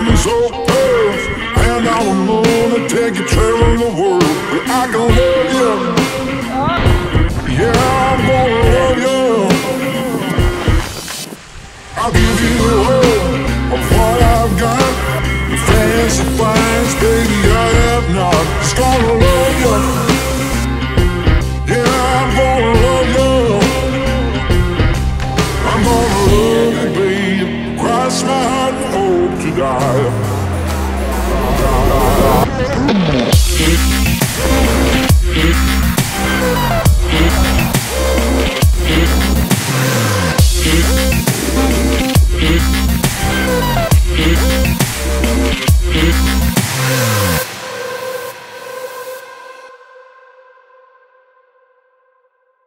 coming so fast. Hand on the moon and take you traveling the world.